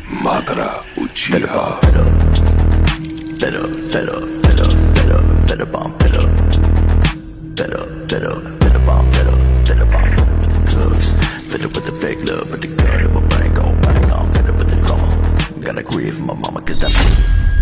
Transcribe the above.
Madara Uchiha. Fed up, fed up, fed up, fed up, fed up, I'm fed up. Fed up, fed up, fed up, I'm fed up, fed up, I'm fed up with the drugs. Fed up with the fake love, but the gun in my brain gon' bang. I'm fed up with the drama. Gotta grieve my mama, cause that's